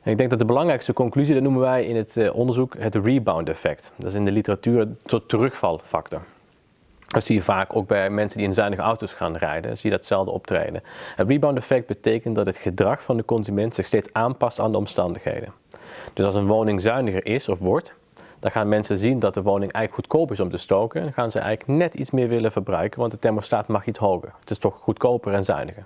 Ik denk dat de belangrijkste conclusie, dat noemen wij in het onderzoek het rebound effect. Dat is in de literatuur een soort terugvalfactor. Dat zie je vaak ook bij mensen die in zuinige auto's gaan rijden, zie je datzelfde optreden. Het rebound effect betekent dat het gedrag van de consument zich steeds aanpast aan de omstandigheden. Dus als een woning zuiniger is of wordt, dan gaan mensen zien dat de woning eigenlijk goedkoop is om te stoken. En dan gaan ze eigenlijk net iets meer willen verbruiken, want de thermostaat mag iets hoger. Het is toch goedkoper en zuiniger.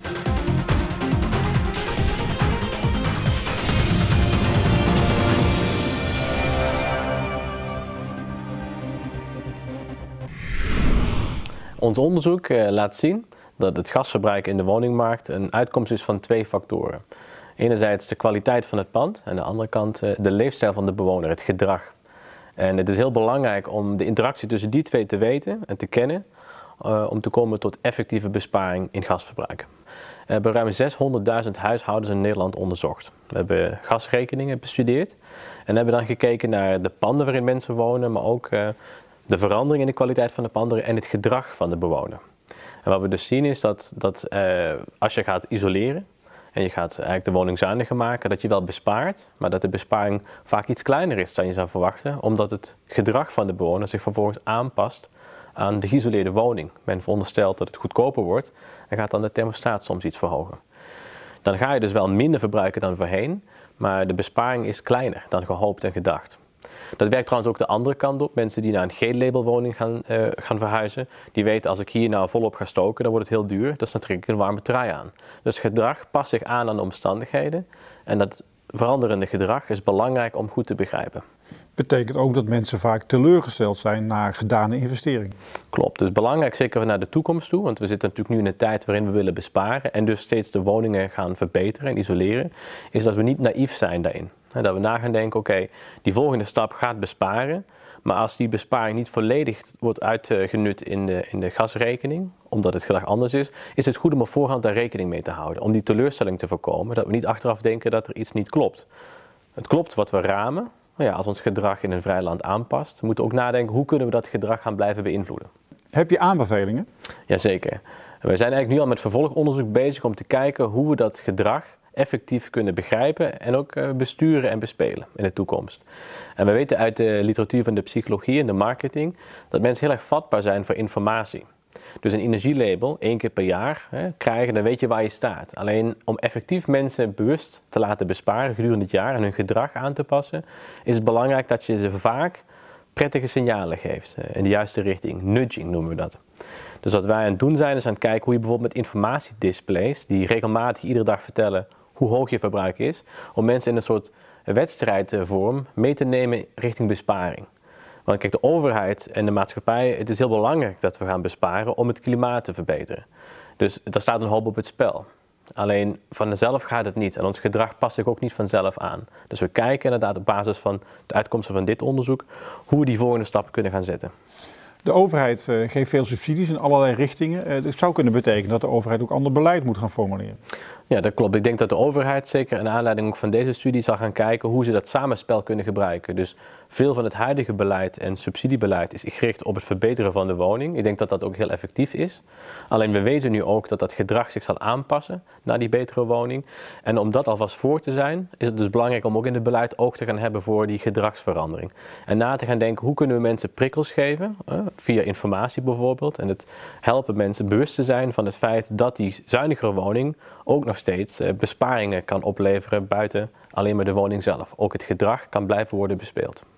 Ons onderzoek laat zien dat het gasverbruik in de woningmarkt een uitkomst is van 2 factoren. Enerzijds de kwaliteit van het pand en aan de andere kant de leefstijl van de bewoner, het gedrag. En het is heel belangrijk om de interactie tussen die 2 te weten en te kennen om te komen tot effectieve besparing in gasverbruik. We hebben ruim 600.000 huishoudens in Nederland onderzocht. We hebben gasrekeningen bestudeerd en hebben dan gekeken naar de panden waarin mensen wonen, maar ook de verandering in de kwaliteit van de panden en het gedrag van de bewoner. En wat we dus zien is dat als je gaat isoleren en je gaat eigenlijk de woning zuiniger maken, dat je wel bespaart, maar dat de besparing vaak iets kleiner is dan je zou verwachten, omdat het gedrag van de bewoner zich vervolgens aanpast aan de geïsoleerde woning. Men veronderstelt dat het goedkoper wordt en gaat dan de thermostaat soms iets verhogen. Dan ga je dus wel minder verbruiken dan voorheen, maar de besparing is kleiner dan gehoopt en gedacht. Dat werkt trouwens ook de andere kant op. Mensen die naar een G-labelwoning gaan verhuizen, die weten als ik hier nou volop ga stoken, dan wordt het heel duur. Dus dan trek ik een warme trui aan. Dus gedrag past zich aan de omstandigheden. En dat veranderende gedrag is belangrijk om goed te begrijpen. Betekent ook dat mensen vaak teleurgesteld zijn na gedane investeringen. Klopt, dus belangrijk zeker naar de toekomst toe, want we zitten natuurlijk nu in een tijd waarin we willen besparen en dus steeds de woningen gaan verbeteren en isoleren, is dat we niet naïef zijn daarin. Dat we na gaan denken, oké, die volgende stap gaat besparen, maar als die besparing niet volledig wordt uitgenut in de gasrekening, omdat het gedrag anders is het goed om op voorhand daar rekening mee te houden, om die teleurstelling te voorkomen, dat we niet achteraf denken dat er iets niet klopt. Het klopt wat we ramen. Maar ja, als ons gedrag in een vrij land aanpast, moeten we ook nadenken hoe kunnen we dat gedrag gaan blijven beïnvloeden. Heb je aanbevelingen? Jazeker. We zijn eigenlijk nu al met vervolgonderzoek bezig om te kijken hoe we dat gedrag effectief kunnen begrijpen en ook besturen en bespelen in de toekomst. En we weten uit de literatuur van de psychologie en de marketing dat mensen heel erg vatbaar zijn voor informatie. Dus een energielabel 1 keer per jaar krijgen, dan weet je waar je staat. Alleen om effectief mensen bewust te laten besparen gedurende het jaar en hun gedrag aan te passen, is het belangrijk dat je ze vaak prettige signalen geeft in de juiste richting. Nudging noemen we dat. Dus wat wij aan het doen zijn, is aan het kijken hoe je bijvoorbeeld met informatiedisplays, die regelmatig iedere dag vertellen hoe hoog je verbruik is, om mensen in een soort wedstrijdvorm mee te nemen richting besparing. Want kijk, de overheid en de maatschappij, het is heel belangrijk dat we gaan besparen om het klimaat te verbeteren. Dus er staat een hoop op het spel. Alleen vanzelf gaat het niet en ons gedrag past zich ook niet vanzelf aan. Dus we kijken inderdaad op basis van de uitkomsten van dit onderzoek hoe we die volgende stappen kunnen gaan zetten. De overheid geeft veel subsidies in allerlei richtingen. Dat zou kunnen betekenen dat de overheid ook ander beleid moet gaan formuleren. Ja, dat klopt. Ik denk dat de overheid zeker in aanleiding ook van deze studie zal gaan kijken hoe ze dat samenspel kunnen gebruiken. Dus veel van het huidige beleid en subsidiebeleid is gericht op het verbeteren van de woning. Ik denk dat dat ook heel effectief is. Alleen we weten nu ook dat dat gedrag zich zal aanpassen naar die betere woning. En om dat alvast voor te zijn, is het dus belangrijk om ook in het beleid oog te gaan hebben voor die gedragsverandering. En na te gaan denken, hoe kunnen we mensen prikkels geven, via informatie bijvoorbeeld. En het helpen mensen bewust te zijn van het feit dat die zuinigere woning ook nog steeds besparingen kan opleveren buiten alleen maar de woning zelf. Ook het gedrag kan blijven worden bespeeld.